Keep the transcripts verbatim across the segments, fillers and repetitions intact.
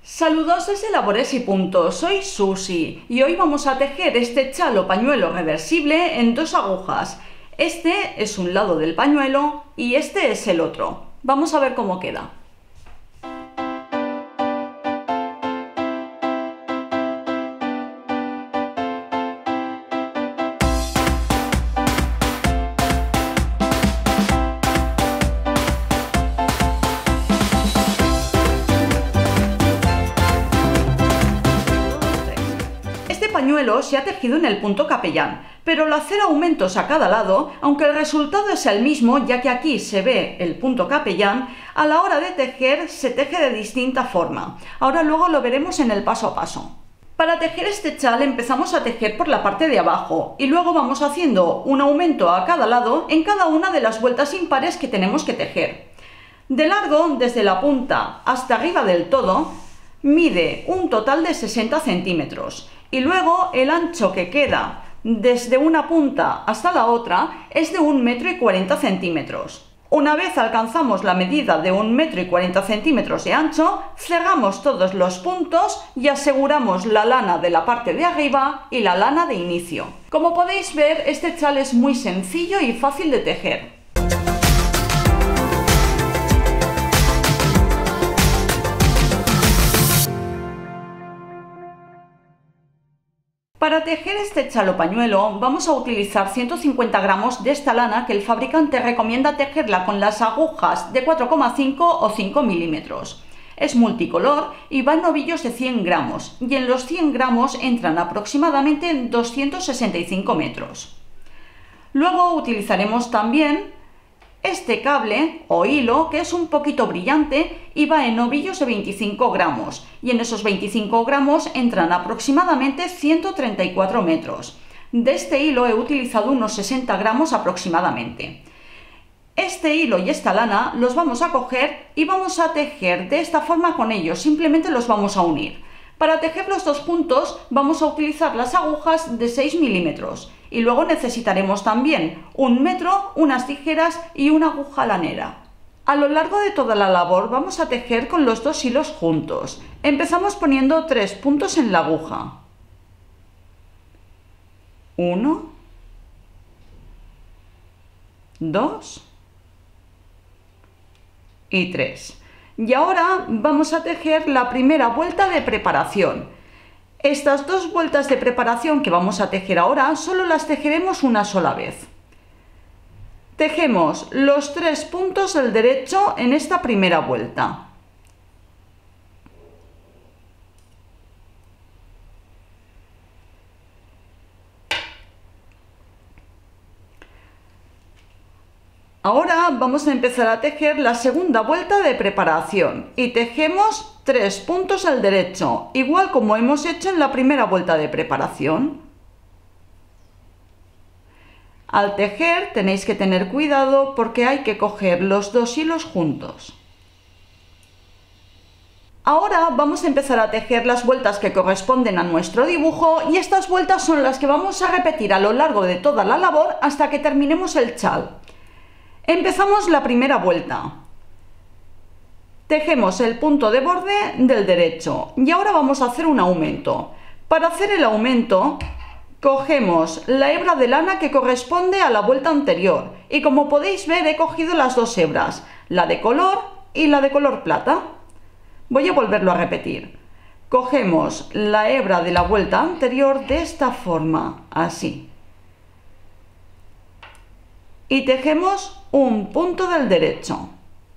Saludos desde Labores y Punto, soy Susi y hoy vamos a tejer este chal o pañuelo reversible en dos agujas. Este es un lado del pañuelo y este es el otro. Vamos a ver cómo queda. Este pañuelo se ha tejido en el punto capellán, pero al hacer aumentos a cada lado, aunque el resultado es el mismo, ya que aquí se ve el punto capellán, a la hora de tejer se teje de distinta forma. Ahora luego lo veremos en el paso a paso. Para tejer este chal empezamos a tejer por la parte de abajo y luego vamos haciendo un aumento a cada lado en cada una de las vueltas impares que tenemos que tejer. De largo, desde la punta hasta arriba del todo, mide un total de sesenta centímetros. Y luego el ancho que queda desde una punta hasta la otra es de un metro y cuarenta centímetros. Una vez alcanzamos la medida de un metro y cuarenta centímetros de ancho, cerramos todos los puntos y aseguramos la lana de la parte de arriba y la lana de inicio. Como podéis ver, este chal es muy sencillo y fácil de tejer. Para tejer este chal o pañuelo vamos a utilizar ciento cincuenta gramos de esta lana que el fabricante recomienda tejerla con las agujas de cuatro coma cinco o cinco milímetros. Es multicolor y va en ovillos de cien gramos y en los cien gramos entran aproximadamente doscientos sesenta y cinco metros. Luego utilizaremos también este cable o hilo que es un poquito brillante y va en ovillos de veinticinco gramos y en esos veinticinco gramos entran aproximadamente ciento treinta y cuatro metros. De este hilo he utilizado unos sesenta gramos aproximadamente. Este hilo y esta lana los vamos a coger y vamos a tejer de esta forma con ellos, simplemente los vamos a unir. Para tejer los dos juntos vamos a utilizar las agujas de seis milímetros y luego necesitaremos también un metro, unas tijeras y una aguja lanera. A lo largo de toda la labor vamos a tejer con los dos hilos juntos. Empezamos poniendo tres puntos en la aguja. Uno, dos y tres. Y ahora vamos a tejer la primera vuelta de preparación. Estas dos vueltas de preparación que vamos a tejer ahora solo las tejeremos una sola vez. Tejemos los tres puntos del derecho en esta primera vuelta. Ahora vamos a empezar a tejer la segunda vuelta de preparación y tejemos tres puntos al derecho, igual como hemos hecho en la primera vuelta de preparación. Al tejer tenéis que tener cuidado porque hay que coger los dos hilos juntos. Ahora vamos a empezar a tejer las vueltas que corresponden a nuestro dibujo y estas vueltas son las que vamos a repetir a lo largo de toda la labor hasta que terminemos el chal. Empezamos la primera vuelta. Tejemos el punto de borde del derecho y ahora vamos a hacer un aumento. Para hacer el aumento, cogemos la hebra de lana que corresponde a la vuelta anterior y como podéis ver he cogido las dos hebras, la de color y la de color plata. Voy a volverlo a repetir. Cogemos la hebra de la vuelta anterior de esta forma, así. Y tejemos un punto del derecho.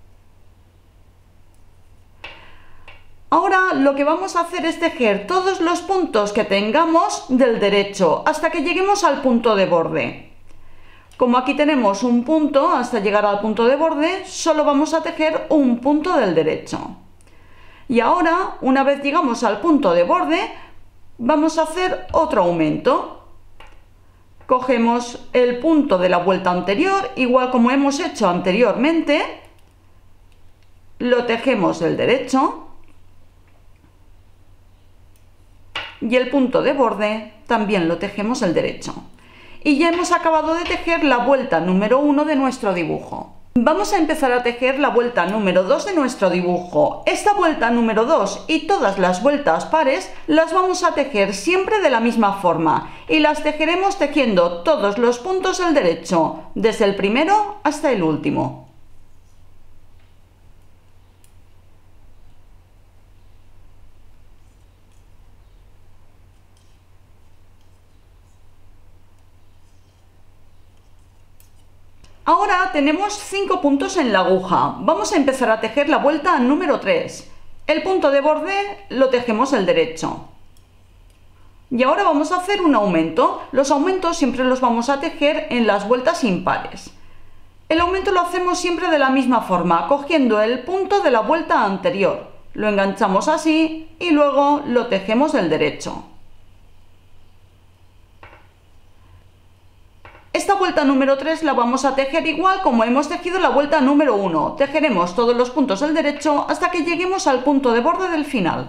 Ahora lo que vamos a hacer es tejer todos los puntos que tengamos del derecho hasta que lleguemos al punto de borde. Como aquí tenemos un punto hasta llegar al punto de borde, solo vamos a tejer un punto del derecho. Y ahora, una vez llegamos al punto de borde, vamos a hacer otro aumento. Cogemos el punto de la vuelta anterior, igual como hemos hecho anteriormente, lo tejemos del derecho y el punto de borde también lo tejemos del derecho. Y ya hemos acabado de tejer la vuelta número uno de nuestro dibujo. Vamos a empezar a tejer la vuelta número dos de nuestro dibujo. Esta vuelta número dos y todas las vueltas pares las vamos a tejer siempre de la misma forma y las tejeremos tejiendo todos los puntos del derecho, desde el primero hasta el último. Ahora tenemos cinco puntos en la aguja. Vamos a empezar a tejer la vuelta número tres. El punto de borde lo tejemos el derecho. Y ahora vamos a hacer un aumento. Los aumentos siempre los vamos a tejer en las vueltas impares. El aumento lo hacemos siempre de la misma forma, cogiendo el punto de la vuelta anterior. Lo enganchamos así y luego lo tejemos del derecho. Esta vuelta número tres la vamos a tejer igual como hemos tejido la vuelta número uno. Tejeremos todos los puntos del derecho hasta que lleguemos al punto de borde del final.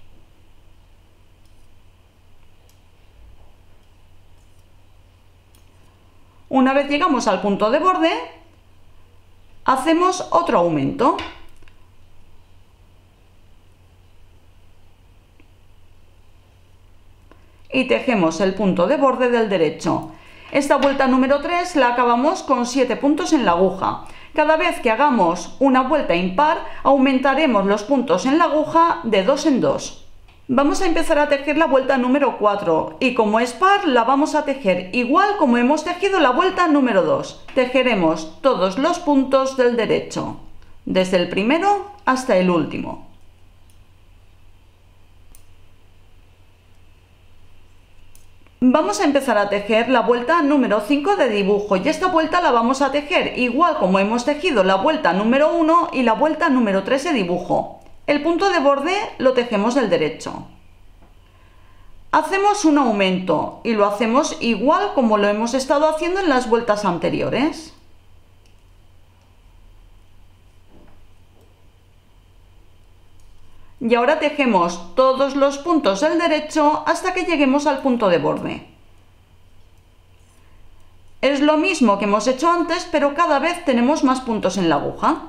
Una vez llegamos al punto de borde, hacemos otro aumento. Y tejemos el punto de borde del derecho. Esta vuelta número tres la acabamos con siete puntos en la aguja. Cada vez que hagamos una vuelta impar, aumentaremos los puntos en la aguja de dos en dos. Vamos a empezar a tejer la vuelta número cuatro y como es par la vamos a tejer igual como hemos tejido la vuelta número dos. Tejeremos todos los puntos del derecho, desde el primero hasta el último. Vamos a empezar a tejer la vuelta número cinco de dibujo y esta vuelta la vamos a tejer igual como hemos tejido la vuelta número uno y la vuelta número tres de dibujo. El punto de borde lo tejemos del derecho. Hacemos un aumento y lo hacemos igual como lo hemos estado haciendo en las vueltas anteriores. Y ahora tejemos todos los puntos del derecho hasta que lleguemos al punto de borde. Es lo mismo que hemos hecho antes, pero cada vez tenemos más puntos en la aguja.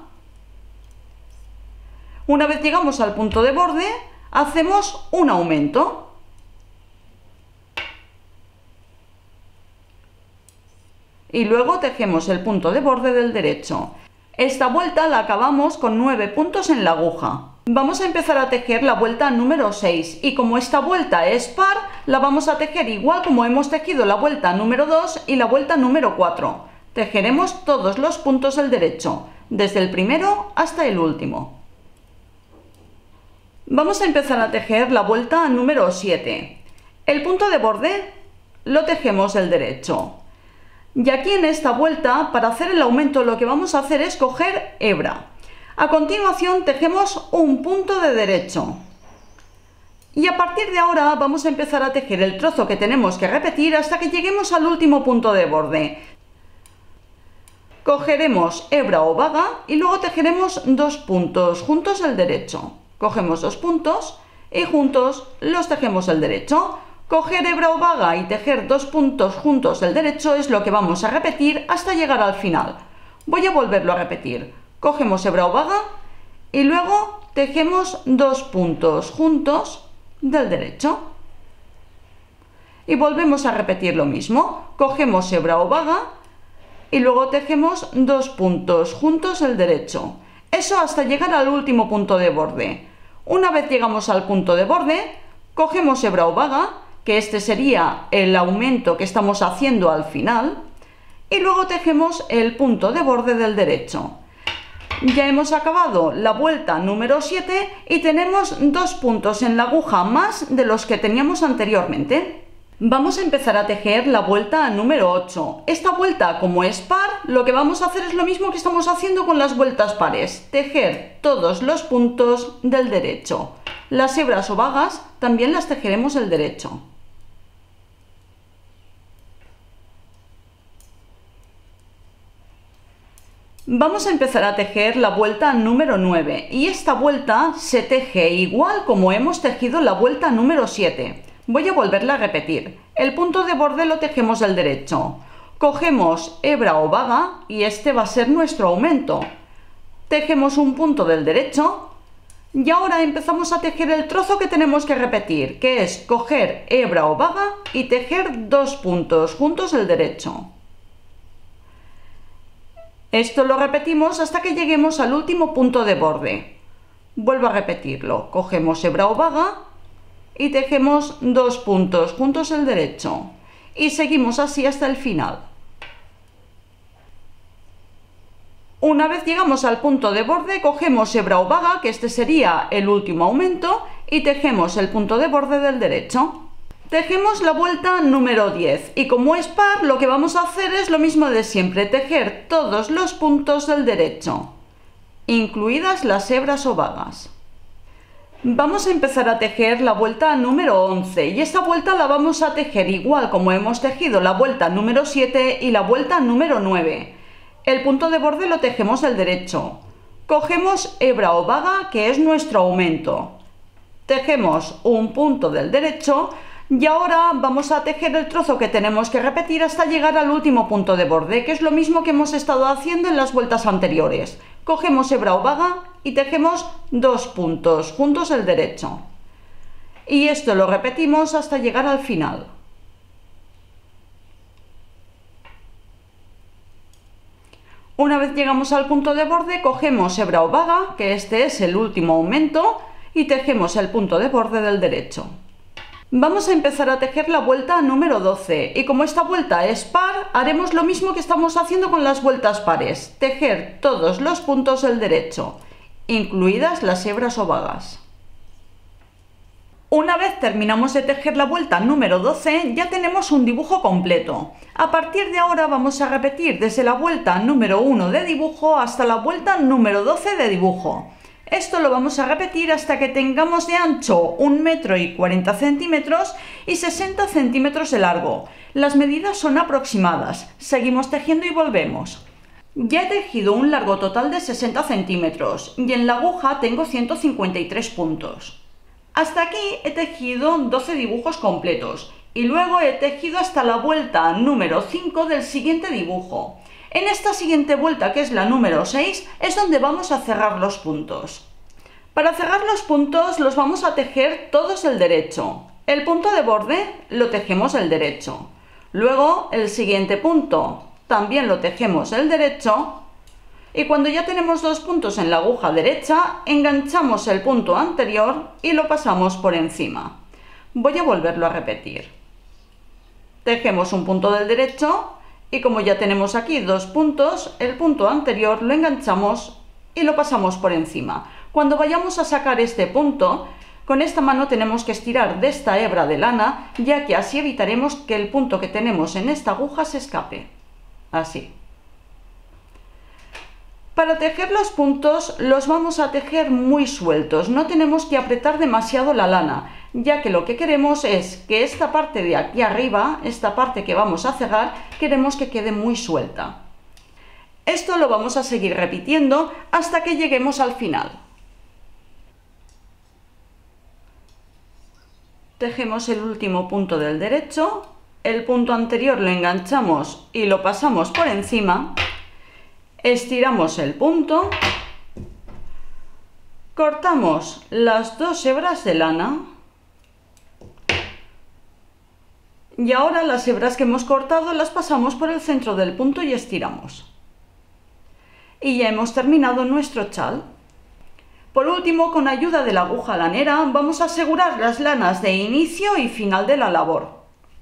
Una vez llegamos al punto de borde, hacemos un aumento. Y luego tejemos el punto de borde del derecho. Esta vuelta la acabamos con nueve puntos en la aguja. Vamos a empezar a tejer la vuelta número seis y como esta vuelta es par, la vamos a tejer igual como hemos tejido la vuelta número dos y la vuelta número cuatro. Tejeremos todos los puntos del derecho, desde el primero hasta el último. Vamos a empezar a tejer la vuelta número siete. El punto de borde lo tejemos del derecho. Y aquí en esta vuelta, para hacer el aumento, lo que vamos a hacer es coger hebra. A continuación tejemos un punto de derecho. Y a partir de ahora vamos a empezar a tejer el trozo que tenemos que repetir hasta que lleguemos al último punto de borde. Cogeremos hebra o vaga y luego tejeremos dos puntos juntos del derecho. Cogemos dos puntos y juntos los tejemos del derecho. Coger hebra o vaga y tejer dos puntos juntos del derecho es lo que vamos a repetir hasta llegar al final. Voy a volverlo a repetir. Cogemos hebra o vaga y luego tejemos dos puntos juntos del derecho. Y volvemos a repetir lo mismo. Cogemos hebra o vaga y luego tejemos dos puntos juntos del derecho. Eso hasta llegar al último punto de borde. Una vez llegamos al punto de borde, cogemos hebra o vaga, que este sería el aumento que estamos haciendo al final, y luego tejemos el punto de borde del derecho. Ya hemos acabado la vuelta número siete y tenemos dos puntos en la aguja más de los que teníamos anteriormente. Vamos a empezar a tejer la vuelta número ocho. Esta vuelta, como es par, lo que vamos a hacer es lo mismo que estamos haciendo con las vueltas pares, tejer todos los puntos del derecho. Las hebras o vagas también las tejeremos del derecho. Vamos a empezar a tejer la vuelta número nueve y esta vuelta se teje igual como hemos tejido la vuelta número siete. Voy a volverla a repetir. El punto de borde lo tejemos del derecho. Cogemos hebra o vaga y este va a ser nuestro aumento. Tejemos un punto del derecho y ahora empezamos a tejer el trozo que tenemos que repetir, que es coger hebra o vaga y tejer dos puntos juntos del derecho. Esto lo repetimos hasta que lleguemos al último punto de borde. Vuelvo a repetirlo, cogemos hebra o vaga y tejemos dos puntos juntos del derecho y seguimos así hasta el final. Una vez llegamos al punto de borde, cogemos hebra o vaga, que este sería el último aumento, y tejemos el punto de borde del derecho. Tejemos la vuelta número diez y como es par lo que vamos a hacer es lo mismo de siempre, tejer todos los puntos del derecho, incluidas las hebras o vagas. Vamos a empezar a tejer la vuelta número once y esta vuelta la vamos a tejer igual como hemos tejido la vuelta número siete y la vuelta número nueve. El punto de borde lo tejemos del derecho. Cogemos hebra o vaga, que es nuestro aumento. Tejemos un punto del derecho y ahora vamos a tejer el trozo que tenemos que repetir hasta llegar al último punto de borde, que es lo mismo que hemos estado haciendo en las vueltas anteriores. Cogemos hebra o vaga y tejemos dos puntos juntos del derecho. Y esto lo repetimos hasta llegar al final. Una vez llegamos al punto de borde, cogemos hebra o vaga, que este es el último aumento, y tejemos el punto de borde del derecho. Vamos a empezar a tejer la vuelta número doce y como esta vuelta es par, haremos lo mismo que estamos haciendo con las vueltas pares, tejer todos los puntos del derecho, incluidas las hebras o vagas. Una vez terminamos de tejer la vuelta número doce, ya tenemos un dibujo completo. A partir de ahora vamos a repetir desde la vuelta número uno de dibujo hasta la vuelta número doce de dibujo. Esto lo vamos a repetir hasta que tengamos de ancho un metro y cuarenta centímetros y sesenta centímetros de largo. Las medidas son aproximadas. Seguimos tejiendo y volvemos. Ya he tejido un largo total de sesenta centímetros y en la aguja tengo ciento cincuenta y tres puntos. Hasta aquí he tejido doce dibujos completos y luego he tejido hasta la vuelta número cinco del siguiente dibujo. En esta siguiente vuelta, que es la número seis, es donde vamos a cerrar los puntos. Para cerrar los puntos los vamos a tejer todos del derecho. El punto de borde lo tejemos del derecho. Luego el siguiente punto también lo tejemos del derecho. Y cuando ya tenemos dos puntos en la aguja derecha, enganchamos el punto anterior y lo pasamos por encima. Voy a volverlo a repetir. Tejemos un punto del derecho y como ya tenemos aquí dos puntos, el punto anterior lo enganchamos y lo pasamos por encima. Cuando vayamos a sacar este punto, con esta mano tenemos que estirar de esta hebra de lana, ya que así evitaremos que el punto que tenemos en esta aguja se escape. Así. Para tejer los puntos los vamos a tejer muy sueltos, no tenemos que apretar demasiado la lana, ya que lo que queremos es que esta parte de aquí arriba, esta parte que vamos a cerrar, queremos que quede muy suelta. Esto lo vamos a seguir repitiendo hasta que lleguemos al final. Tejemos el último punto del derecho, el punto anterior lo enganchamos y lo pasamos por encima. Estiramos el punto, cortamos las dos hebras de lana y ahora las hebras que hemos cortado las pasamos por el centro del punto y estiramos. Y ya hemos terminado nuestro chal. Por último, con ayuda de la aguja lanera, vamos a asegurar las lanas de inicio y final de la labor.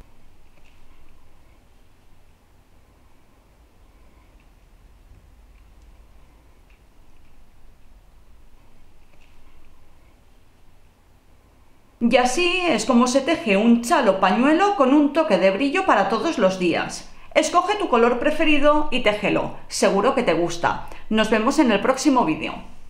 Y así es como se teje un chal o pañuelo con un toque de brillo para todos los días. Escoge tu color preferido y téjelo, seguro que te gusta. Nos vemos en el próximo vídeo.